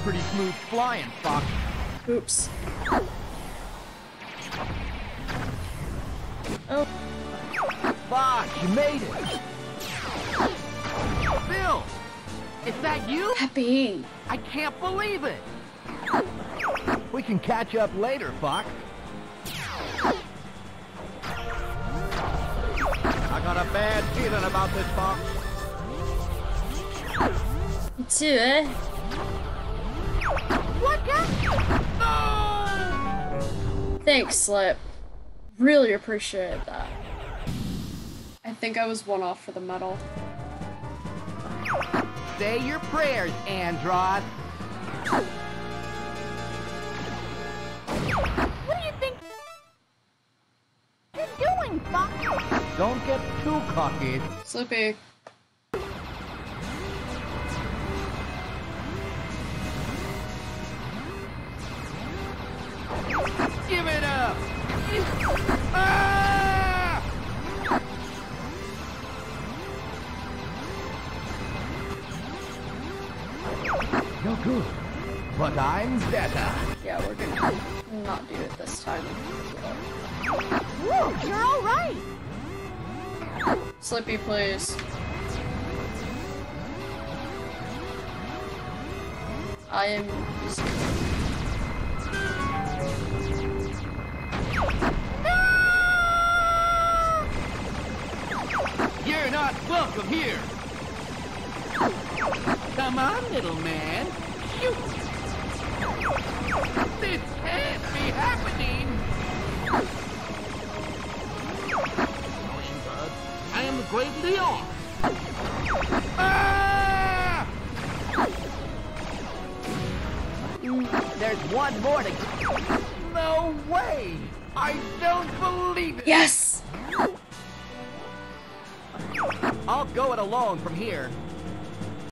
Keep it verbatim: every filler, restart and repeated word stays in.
pretty smooth flying, Fox. Oops. Oh. Fox, you made it. Bill, is that you? Happy. I can't believe it. We can catch up later, Fox. I got a bad feeling about this, Fox. Me too, eh? Look out! No! Thanks, Slip. Really appreciate that. I think I was one off for the medal. Say your prayers, Andros. What do you think you're doing, Fox? Don't get too cocky. Slippy. Give it up! Ah! No good, but I'm better. Yeah, we're gonna not do it this time. Woo, you're all right. Slippy, please. I am. You're not welcome here. Come on, little man. Shoot. This can't be happening. Bud. I am the great Leon. Ah! There's one more to go. No way! I don't believe it! Yes! I'll go it alone from here.